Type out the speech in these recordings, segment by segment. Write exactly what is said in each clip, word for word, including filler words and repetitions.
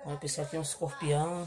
Olha pessoal, aqui é um escorpião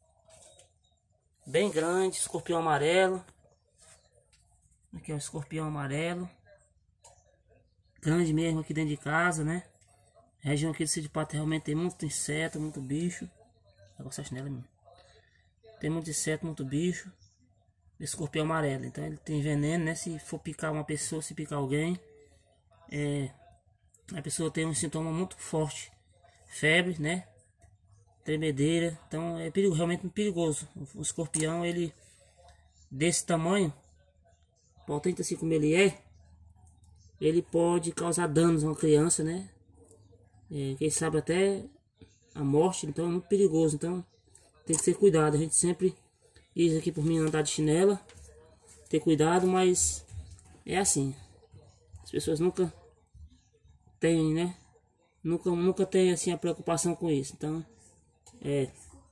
bem grande, escorpião amarelo. Aqui é um escorpião amarelo, grande mesmo aqui dentro de casa, né? A região aqui do Sítio Pato realmente tem muito inseto, muito bicho. Vou gostar nela mesmo. Tem muito inseto, muito bicho. Escorpião amarelo, então ele tem veneno, né? Se for picar uma pessoa, se picar alguém, é, a pessoa tem um sintoma muito forte, febre, né? Tremedeira, então é perigo, realmente perigoso. O escorpião, ele desse tamanho, potente assim como ele é, ele pode causar danos a uma criança, né? É, quem sabe até a morte, então é muito perigoso. Então tem que ter cuidado. A gente sempre diz aqui por mim andar de chinela, ter cuidado, mas é assim. As pessoas nunca têm, né? Nunca, nunca tem assim a preocupação com isso. Então é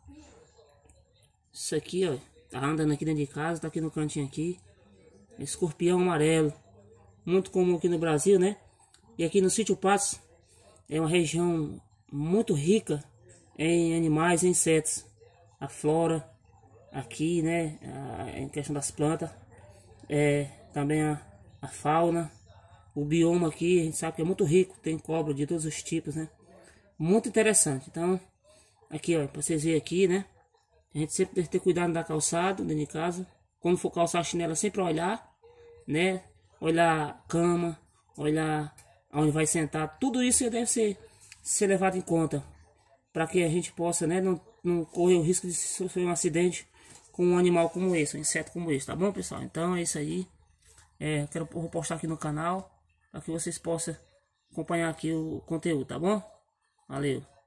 isso aqui, ó. Tá andando aqui dentro de casa, tá aqui no cantinho aqui. Escorpião amarelo, muito comum aqui no Brasil, né? E aqui no Sítio Patos é uma região muito rica em animais e insetos. A flora aqui, né? A, em questão das plantas, é também a, a fauna, o bioma aqui a gente sabe que é muito rico, tem cobra de todos os tipos, né? Muito interessante. Então aqui, ó, para vocês verem aqui, né? A gente sempre deve ter cuidado da calçada dentro de casa. Quando for calçar a chinela, sempre olhar, né? Olhar a cama, olhar onde vai sentar. Tudo isso deve ser, ser levado em conta para que a gente possa, né? Não, não correr o risco de sofrer um acidente com um animal como esse, um inseto como esse, tá bom, pessoal? Então é isso aí. É, quero vou postar aqui no canal para que vocês possam acompanhar aqui o conteúdo, tá bom? Valeu!